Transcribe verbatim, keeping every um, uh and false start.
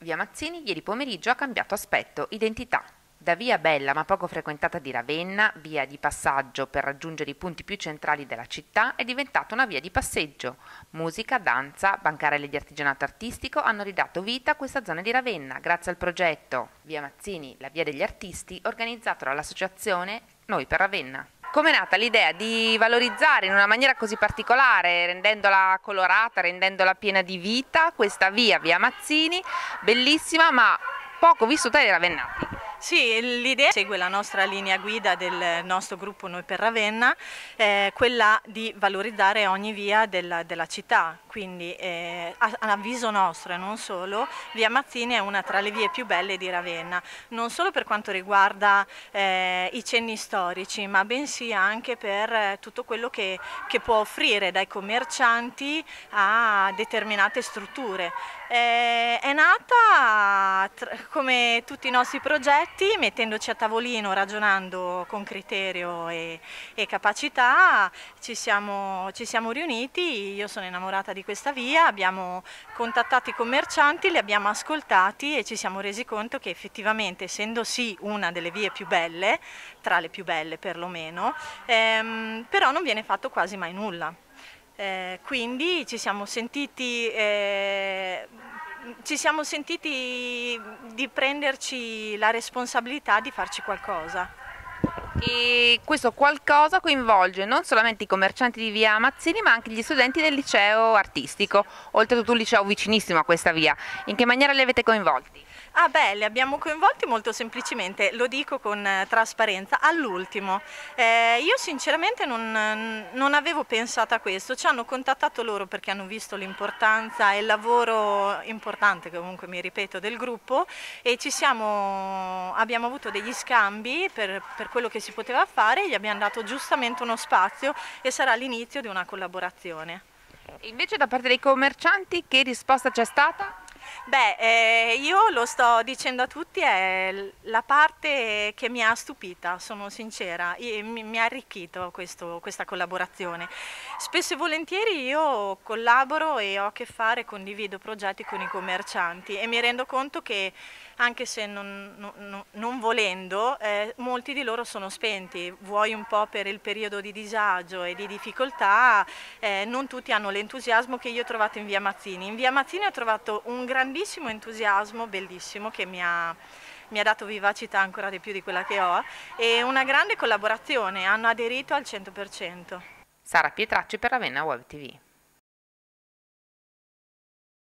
Via Mazzini ieri pomeriggio ha cambiato aspetto, identità. Da via bella ma poco frequentata di Ravenna, via di passaggio per raggiungere i punti più centrali della città, è diventata una via di passeggio. Musica, danza, bancarelle di artigianato artistico hanno ridato vita a questa zona di Ravenna grazie al progetto Via Mazzini, la via degli artisti, organizzato dall'associazione Noi per Ravenna. Come è nata l'idea di valorizzare in una maniera così particolare, rendendola colorata, rendendola piena di vita, questa via, via Mazzini, bellissima ma poco vissuta dai ravennati? Sì, l'idea segue la nostra linea guida del nostro gruppo Noi per Ravenna, eh, quella di valorizzare ogni via della, della città, quindi eh, a, a avviso nostro e non solo, via Mazzini è una tra le vie più belle di Ravenna, non solo per quanto riguarda eh, i cenni storici, ma bensì anche per eh, tutto quello che, che può offrire dai commercianti a determinate strutture. Eh, è nata come tutti i nostri progetti, mettendoci a tavolino, ragionando con criterio e, e capacità, ci siamo, ci siamo riuniti, io sono innamorata di questa via, abbiamo contattato i commercianti, li abbiamo ascoltati e ci siamo resi conto che effettivamente, essendo sì una delle vie più belle, tra le più belle perlomeno, ehm, però non viene fatto quasi mai nulla. Eh, quindi ci siamo sentiti eh, ci siamo sentiti di prenderci la responsabilità di farci qualcosa. E questo qualcosa coinvolge non solamente i commercianti di via Mazzini ma anche gli studenti del liceo artistico, oltretutto un liceo vicinissimo a questa via. In che maniera li avete coinvolti? Ah beh, li abbiamo coinvolti molto semplicemente, lo dico con eh, trasparenza, all'ultimo. Eh, io sinceramente non, non avevo pensato a questo, ci hanno contattato loro perché hanno visto l'importanza e il lavoro importante, comunque mi ripeto, del gruppo e ci siamo, abbiamo avuto degli scambi per, per quello che si poteva fare, gli abbiamo dato giustamente uno spazio e sarà l'inizio di una collaborazione. E invece da parte dei commercianti che risposta c'è stata? Beh, eh, io lo sto dicendo a tutti, è la parte che mi ha stupita, sono sincera, mi, mi ha arricchito questo, questa collaborazione. Spesso e volentieri io collaboro e ho a che fare, condivido progetti con i commercianti e mi rendo conto che anche se non, non, non volendo, eh, molti di loro sono spenti, vuoi un po' per il periodo di disagio e di difficoltà, eh, non tutti hanno l'entusiasmo che io ho trovato in via Mazzini. In via Mazzini ho trovato un grandissimo entusiasmo, bellissimo, che mi ha, mi ha dato vivacità ancora di più di quella che ho e una grande collaborazione, hanno aderito al cento per cento. Sara Pietracci per Ravenna Web T V.